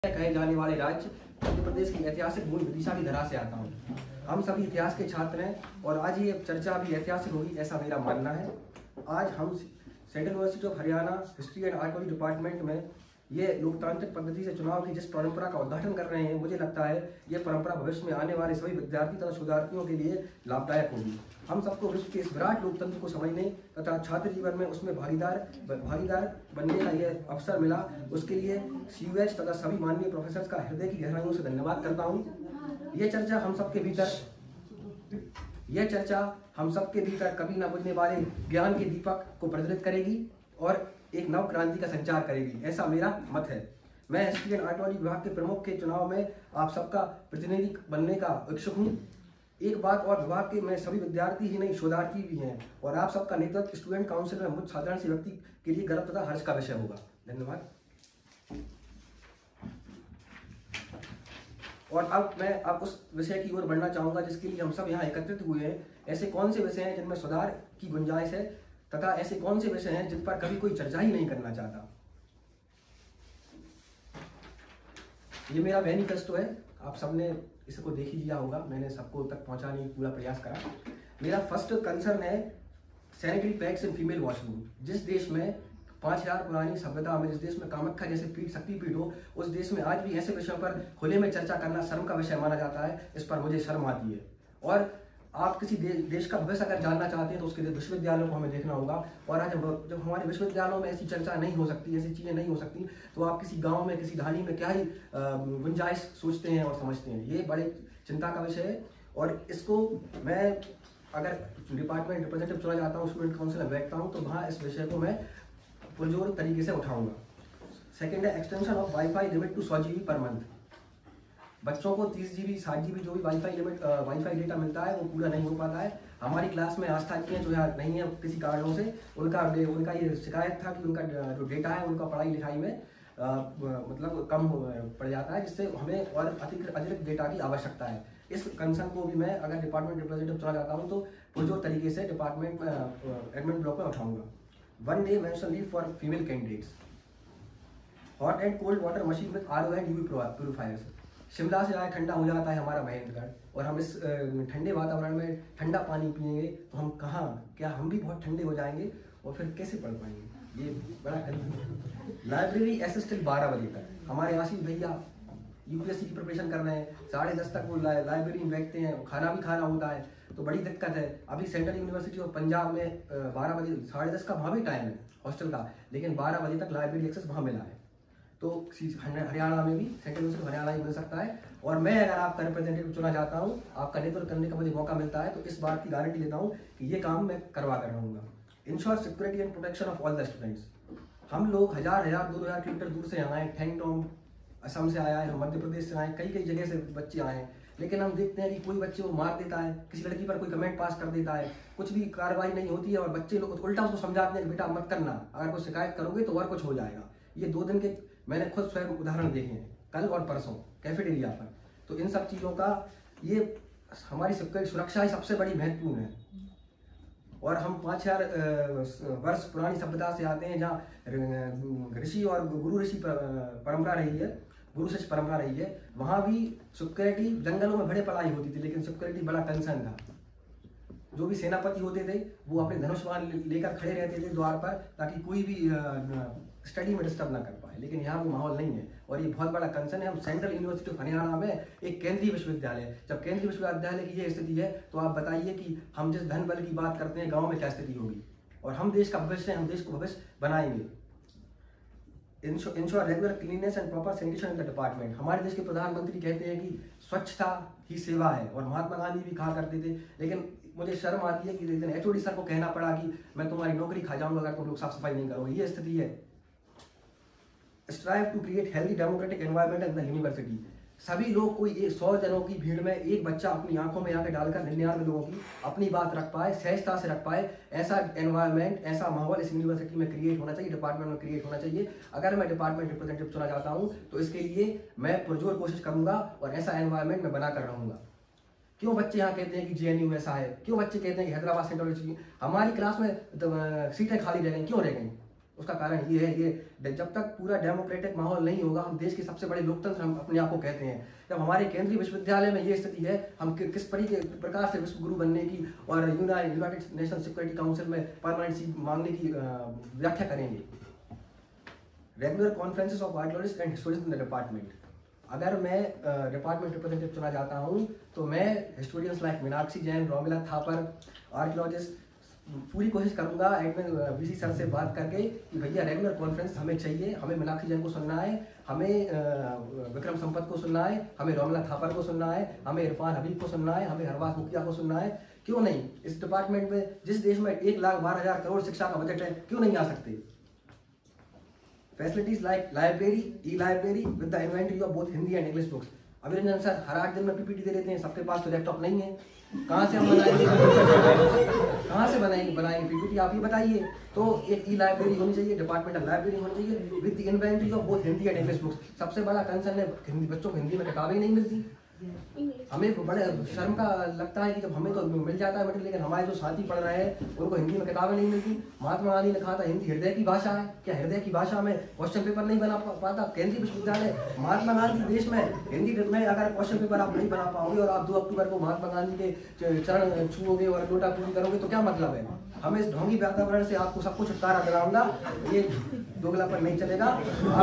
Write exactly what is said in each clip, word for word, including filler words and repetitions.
कहे जाने वाले राज्य मध्य प्रदेश की ऐतिहासिक मूल विदिशा की धरा से आता हूँ। हम सभी इतिहास के छात्र हैं और आज ये चर्चा भी ऐतिहासिक होगी ऐसा मेरा मानना है। आज हम central university of Haryana history and archaeology department में ये लोकतांत्रिक पद्धति से चुनाव की जिस परंपरा का उद्घाटन कर रहे हैं, मुझे लगता है ये परंपरा भविष्य में आने वाले सभी विद्यार्थी तथा शोधार्थियों के लिए लाभदायक होगी। हम सबको विश्व के इस विराट लोकतंत्र को समझने तथा छात्र जीवन में उसमें भागीदार भागीदार बनने का यह अवसर मिला, उसके लिए सी यू एच तथा सभी माननीय प्रोफेसर का हृदय की गहराइयों से धन्यवाद करता हूँ। ये चर्चा हम सबके भीतर यह चर्चा हम सबके भीतर कभी न बुझने वाले ज्ञान के दीपक को प्रज्वलित करेगी और एक नव क्रांति का संचार करेगी, ऐसा मेरा मत है। मैं हिस्ट्री एंड आर्कोलॉजी विभाग के प्रमुख के चुनाव में आप सबका प्रतिनिधि बनने का इच्छुक हूँ। एक बात और, विभाग के मैं सभी विद्यार्थी ही नहीं शोधार्थी भी हैं और आप सबका नेतृत्व स्टूडेंट काउंसिल में मुझ साधारण से व्यक्ति के लिए गर्व तथा हर्ष का विषय होगा। धन्यवाद। और अब मैं अब उस विषय की ओर बढ़ना चाहूंगा जिसके लिए हम सब यहाँ एकत्रित हुए हैं। ऐसे कौन से विषय हैं जिनमें सुधार की गुंजाइश है तथा ऐसे कौन से विषय हैं जिन पर कभी कोई चर्चा ही नहीं करना चाहता। ये मेरा मैनिफेस्टो है, आप सबने इसको देख ही लिया होगा, मैंने सबको तक पहुंचाने की पूरा प्रयास करा। मेरा फर्स्ट कंसर्न है sanitary pads in female washroom. जिस देश में पाँच हजार पुरानी सभ्यता में, जिस देश में कामाख्या जैसे पीठ शक्तिपीठ हो, उस देश में आज भी ऐसे विषयों पर खुले में चर्चा करना शर्म का विषय माना जाता है। इस पर मुझे शर्म आती है। और आप किसी दे, देश का भविष्य अगर जानना चाहते हैं तो उसके विश्वविद्यालयों को हमें देखना होगा। और आज जब हमारे विश्वविद्यालयों में ऐसी चर्चा नहीं हो सकती, ऐसी चीज़ें नहीं हो सकती, तो आप किसी गांव में किसी ढाणी में क्या ही गुंजाइश सोचते हैं और समझते हैं। ये बड़े चिंता का विषय है और इसको मैं अगर डिपार्टमेंट रिप्रेजेंटेटिव चुना जाता हूँ, स्टूडेंट काउंसिल में बैठता हूँ, तो वहाँ इस विषय को मैं पुरजोर तरीके से उठाऊंगा। सेकेंड है extension of wifi limit to सौ जी बी पर मंथ। बच्चों को तीस जी बी साठ जी बी जो भी वाईफाई लिमिट वाईफाई डेटा मिलता है वो पूरा नहीं हो पाता है। हमारी क्लास में आस्था जी हैं जो यहाँ नहीं है किसी कारणों से, उनका उनका ये शिकायत था कि उनका जो डेटा है उनका पढ़ाई लिखाई में आ, मतलब कम पड़ जाता है, जिससे हमें और अतिरिक्त अतिरिक्त डेटा की आवश्यकता है। इस कंसर्न को भी मैं अगर डिपार्टमेंट रिप्रेजेंटेटिव चुना जाता हूँ तो पुरजोर तरीके से डिपार्टमेंट एडमिन ब्लॉक में उठाऊंगा। One day menstrual leave for female candidates. Hot and cold water machine with R O and UV purifiers. Shimla से आए ठंडा हो जाता है हमारा महेंद्रगढ़ और हम इस ठंडे वातावरण में ठंडा पानी पिएंगे तो हम कहाँ, क्या हम भी बहुत ठंडे हो जाएंगे और फिर कैसे पढ़ पाएंगे? ये बड़ा लाइब्रेरी असिस्टेंट बारह बजे तक। हमारे आशीष भैया यूपीएससी की प्रिपरेशन कर रहे हैं, साढ़े दस तक वो लाइब्रेरी में बैठते हैं, खाना भी खाना होता है, तो बड़ी दिक्कत है। अभी सेंट्रल यूनिवर्सिटी ऑफ पंजाब में बारह बजे साढ़े दस का वहाँ भी टाइम है हॉस्टल का, लेकिन बारह बजे तक लाइब्रेरी एक्सेस वहाँ मिला है। तो हरियाणा में भी सेंट्रल यूनिवर्सिटी हरियाणा ही मिल सकता है। और मैं अगर आपका रिप्रेजेंटेटिव चुना जाता हूँ, आपका नेतृत्व करने का मुझे मौका मिलता है, तो इस बात की गारंटी देता हूँ कि ये काम मैं करवा कर रहूँगा। Ensure security and protection of all the students. हम लोग हजार हजार दो हजार किलोमीटर दूर से आए, ठेंगटोंग असम से आया है, हम मध्य प्रदेश से आए, कई कई जगह से बच्चे आए हैं, लेकिन हम देखते हैं कि कोई बच्चे को मार देता है, किसी लड़की पर कोई कमेंट पास कर देता है, कुछ भी कार्रवाई नहीं होती है और बच्चे लोग उल्टा उसको समझाते हैं कि बेटा मत करना, अगर कोई शिकायत करोगे तो और कुछ हो जाएगा। ये दो दिन के मैंने खुद स्वयं उदाहरण देखे हैं, कल और परसों कैफेटेरिया पर। तो इन सब चीज़ों का ये हमारी सुरक्षा ही सबसे बड़ी महत्वपूर्ण है। और हम पाँच हजार वर्ष पुरानी सभ्यता से आते हैं जहाँ ऋषि और गुरु ऋषि परंपरा रही है, गुरु शिष्य परंपरा रही है। वहाँ भी सिक्योरिटी, जंगलों में बड़े पढ़ाई होती थी लेकिन सिक्योरिटी बड़ा कंसर्न था। जो भी सेनापति होते थे वो अपने धनुष्वान लेकर खड़े रहते थे द्वार पर ताकि कोई भी स्टडी में डिस्टर्ब ना कर पाए, लेकिन यहाँ वो माहौल नहीं है और ये बहुत बड़ा कंसर्न है। हम सेंट्रल यूनिवर्सिटी ऑफ हरियाणा में एक केंद्रीय विश्वविद्यालय, जब केंद्रीय विश्वविद्यालय की ये स्थिति है तो आप बताइए कि हम जिस धन बल की बात करते हैं गाँव में क्या स्थिति होगी। और हम देश का भविष्य, हम देश को भविष्य बनाएंगे। Ensure regular cleanness and proper sanitation in the department. हमारे देश के प्रधानमंत्री कहते हैं कि स्वच्छता ही सेवा है और महात्मा गांधी भी कहा करते थे, लेकिन मुझे शर्म आती है कि एक दिन एच ओ डी सर को कहना पड़ा कि मैं तुम्हारी नौकरी खा जाऊंगा अगर तुम लोग साफ सफाई नहीं करोगे। ये स्थिति है। Strive to create healthy democratic environment in the university. सभी लोग, कोई सौ जनों की भीड़ में एक बच्चा अपनी आंखों में आके डालकर निन्यानवे लोगों की अपनी बात रख पाए, सहजता से रख पाए, ऐसा एनवायरनमेंट, ऐसा माहौल इस यूनिवर्सिटी में क्रिएट होना चाहिए, डिपार्टमेंट में क्रिएट होना चाहिए। अगर मैं डिपार्टमेंट रिप्रेजेंटेटिव चुना जाता हूँ तो इसके लिए मैं पुरजोर कोशिश करूंगा और ऐसा एनवायरनमेंट मैं बना कर रहूंगा। क्यों बच्चे यहाँ कहते हैं कि जे एन यू ऐसा है, क्यों बच्चे कहते हैं कि हैदराबाद सेंट्रल यूनिवर्सिटी, हमारी क्लास में सीटें खाली रह गई, क्यों रह गई? उसका कारण ये है, ये जब तक पूरा डेमोक्रेटिक माहौल नहीं होगा, हम देश के सबसे बड़े लोकतंत्र हम अपने आप को कहते हैं। जब हमारे केंद्रीय विश्वविद्यालय में ये स्थिति है, हम कि, किस प्रकार से विश्व गुरु बनने की और यूनाइटेड नेशन सिक्योरिटी काउंसिल में परमानेंट सीट मांगने की व्याख्या करेंगे। Regular conferences of archaeologist and historians in the department. अगर मैं डिपार्टमेंट रिप्रेजेंटेटिव चुना जाता हूँ तो मैं historians like Meenakshi Jain, Romila Thapar, archaeologist पूरी कोशिश करूंगा एडमिन वीसी सर से बात करके कि भैया रेगुलर कॉन्फ्रेंस हमें चाहिए, हमें मीनाक्षी जैन को सुनना है, हमें विक्रम संपत को सुनना है, हमें रोमिला थापर को सुनना है, हमें इरफान हबीब को सुनना है, हमें हरवास मुखिया को सुनना है। क्यों नहीं? इस डिपार्टमेंट में जिस देश में एक लाख बारह हजार करोड़ शिक्षा का बजट है, क्यों नहीं आ सकते? Facilities like library, e library with the inventory of both Hindi and English books. Abhiranjan sir हर आठ दिन में पीपीटी दे देते हैं, सबके पास तो लैपटॉप नहीं है, कहाँ से हम बनाएंगे? कहाँ से बनाएंगे बनाएंगे पीपीटी? आप ही बताइए। तो एक ई लाइब्रेरी होनी चाहिए, डिपार्टमेंटल लाइब्रेरी होनी चाहिए with the inventory of both Hindi and English books. सबसे बड़ा कंसर्न है हिंदी, बच्चों को हिंदी में किताबें नहीं मिलती। हमें बड़े शर्म का लगता है कि जब हमें तो मिल जाता है मटेरियल, लेकिन हमारे जो साथी पढ़ रहे हैं उनको हिंदी में किताबें नहीं मिलती। महात्मा गांधी ने कहा था हिंदी हृदय की भाषा है, क्या हृदय की भाषा में क्वेश्चन पेपर नहीं बना पाता? केंद्रीय विश्वविद्यालय महात्मा गांधी देश में हिंदी में अगर क्वेश्चन पेपर आप नहीं बना पाओगे और आप दो अक्टूबर को महात्मा गांधी के चरण छूओगे और लोटा पूरी करोगे तो क्या मतलब है? हमें इस ढोंगी वातावरण से आपको सब कुछ छुटकारा दिलाऊंगा, ये दोगलापन नहीं चलेगा।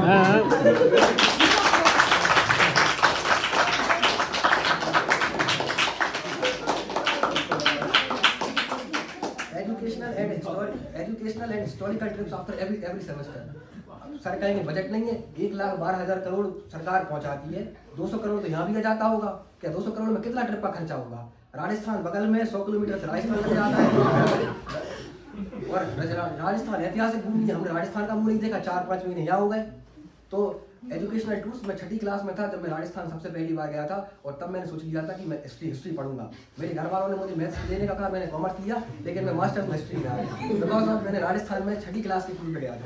Educational and historical trips after every every semester. Sir कहेंगे बजट नहीं है, एक लाख बारह हजार करोड़ सरकार पहुंचाती है, दो सौ करोड़ तो यहाँ भी जाता होगा। क्या दो सौ करोड़ में कितना ट्रिप का खर्चा होगा? राजस्थान बगल में सौ किलोमीटर से राजस्थान लग जाता है और राजस्थान ऐतिहासिक भूमि, हमने राजस्थान का मुंह नहीं देखा, चार पाँच महीने यहाँ हो गए। तो एजुकेशनल टूर्स, मैं छठी क्लास में था जब मैं राजस्थान सबसे पहली बार गया था और तब मैंने सोच लिया था कि मैं हिस्ट्री हिस्ट्री पढ़ूंगा। मेरे घर वालों ने मुझे मैथ्स लेने का कहा, मैंने कॉमर्स लिया, लेकिन मैं मास्टर में हिस्ट्री में आ गया बिकॉज ऑफ मैंने राजस्थान में छठी क्लास के टूर पे गया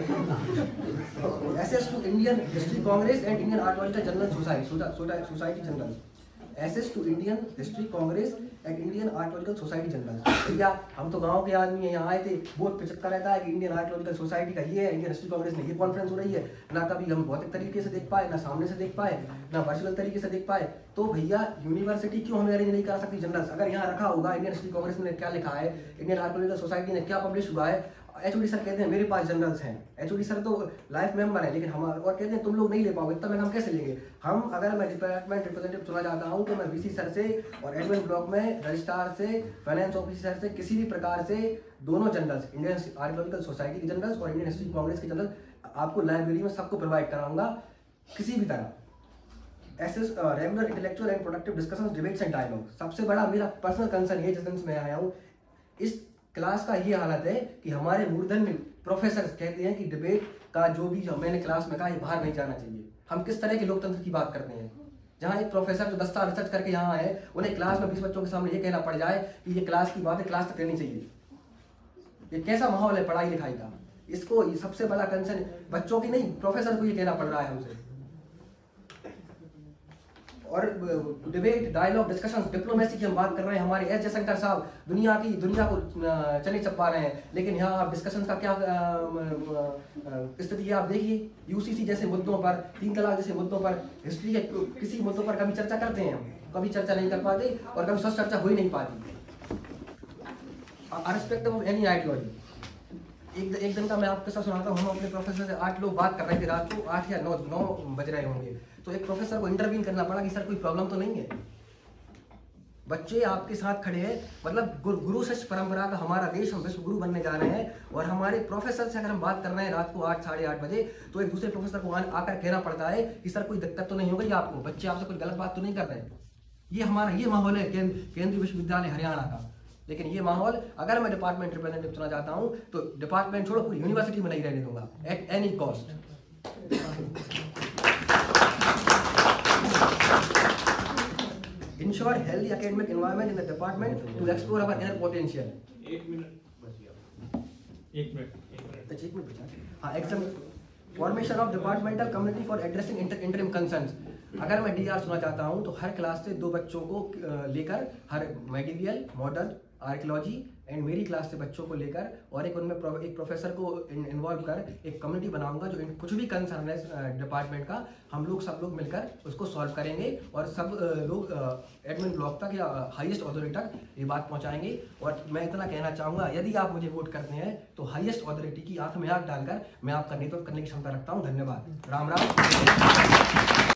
था। Access to Indian history congress and Indian archaeological journal society society general access to Indian history congress and Indian archaeological society general. भैया हम तो गांव के आदमी हैं, यहाँ आए थे, बोर्ड पे चक्कर रहता है कि इंडियन आर्कियोलॉजिकल सोसाइटी का ये है, इंडियन हिस्ट्री कांग्रेस में ये कॉन्फ्रेंस हो रही है। ना कभी हम भौतिक तरीके से देख पाए, ना सामने से देख पाए, ना वर्चुअल तरीके से देख पाए। तो भैया यूनिवर्सिटी क्यों हमें अरेंज नहीं कर सकती जनरल्स? अगर यहाँ रखा होगा इंडियन हिस्ट्री कांग्रेस ने क्या लिखा है, इंडियन आर्कियोलॉजिकल सोसाइटी ने क्या पब्लिश हुआ है, एचओडी सर कहते हैं मेरे पास जनरल्स हैं, एचओडी सर तो लाइफ मेंबर है, लेकिन हम और कहते हैं तुम लोग नहीं ले पाओगे, इतना में हम कैसे लेंगे? हम अगर मैं डिपार्टमेंट रिप्रेजेंटेटिव चुना जाता हूं तो मैं वीसी सर से और एडमिन ब्लॉक में रजिस्ट्रार से, फाइनेंस ऑफिसर से, किसी भी प्रकार से दोनों जनरल्स, इंडियन आर्कियोलॉजिकल सोसाइटी के जनरल्स और इंडियन हिस्ट्री कांग्रेस के जनरल आपको लाइब्रेरी में सबको प्रोवाइड कराऊंगा किसी भी तरह। Access regular intellectual and productive discussions, debates and dialogue. सबसे बड़ा मेरा पर्सनल कंसर्न है जिस दिन से मैं आया हूँ, इस क्लास का ये हालत है कि हमारे मूर्धन्य प्रोफेसर कहते हैं कि डिबेट का जो भी मैंने क्लास में कहा ये बाहर नहीं जाना चाहिए। हम किस तरह के लोकतंत्र की बात करते हैं जहाँ एक प्रोफेसर जो दस साल रिसर्च करके यहाँ आए, उन्हें क्लास में बीस बच्चों के सामने ये कहना पड़ जाए कि ये क्लास की बात है, क्लास तक रहनी चाहिए। ये कैसा माहौल है पढ़ाई लिखाई का? इसको ये सबसे बड़ा कंसर्न बच्चों की नहीं, प्रोफेसर को ये कहना पड़ रहा है हमसे। और डिबेट, डायलॉग, डिस्कशन, डिप्लोमेसी की हम बात कर रहे हैं। हमारे एस जयशंकर साहब दुनिया की दुनिया को चने चपा रहे हैं, लेकिन यहाँ आप डिस्कशन का क्या स्थिति है आप देखिए। यूसीसी जैसे मुद्दों पर, तीन तलाक जैसे मुद्दों पर, हिस्ट्री के किसी मुद्दों पर कभी चर्चा करते हैं हम? कभी चर्चा नहीं कर पाते और कभी सच चर्चा हो ही नहीं पाती। Irrespective of any ideology. एक एक दिन का मैं आपके साथ सुनाता हूँ। हम अपने प्रोफेसर से आठ लोग बात कर रहे थे, रात को आठ या नौ नौ बज रहे होंगे, तो एक प्रोफेसर को इंटरवीन करना पड़ा कि सर कोई प्रॉब्लम तो नहीं है? बच्चे आपके साथ खड़े हैं, मतलब गुरु गुरु शिष्य परंपरा का हमारा देश, हम विश्व गुरु बनने जा रहे हैं और हमारे प्रोफेसर से अगर हम बात कर रहे हैं रात को आठ साढ़े आठ बजे, तो एक दूसरे प्रोफेसर को आकर कहना पड़ता है कि सर कोई दिक्कत तो नहीं हो गई आपको, बच्चे आपसे कोई गलत बात तो नहीं कर रहे? ये हमारा ये माहौल है केंद्रीय विश्वविद्यालय हरियाणा का। लेकिन ये माहौल अगर मैं डिपार्टमेंट रिप्रेजेंटेटिव चुना जाता हूं तो डिपार्टमेंट छोड़ो पूरी यूनिवर्सिटी में नहीं रहने दूंगा at any cost. Ensure healthy academic environment in the department to explore our inner potential. एक मिनट बच गया। एक मिनट एक मिनट अच्छा एक मिनट बचा। हाँ, exam formation of departmental community for addressing interim concerns. अगर मैं डीआर सुना चाहता हूँ तो हर क्लास से दो बच्चों को लेकर हर मेडिवियल, मॉडर्न, आर्कियोलॉजी एंड मेरी क्लास से बच्चों को लेकर और एक उनमें प्रो, एक प्रोफेसर को इन्वॉल्व कर एक कम्युनिटी बनाऊंगा जो कुछ भी कंसर्न है डिपार्टमेंट का, हम लोग सब लोग मिलकर उसको सॉल्व करेंगे और सब लोग एडमिन ब्लॉक तक या हाईएस्ट अथॉरिटी तक ये बात पहुंचाएंगे। और मैं इतना कहना चाहूँगा, यदि आप मुझे वोट करते हैं तो हाईएस्ट अथॉरिटी की आंख में आंख डालकर मैं आपका नेतृत्व करने की क्षमता रखता हूँ। धन्यवाद। राम राम।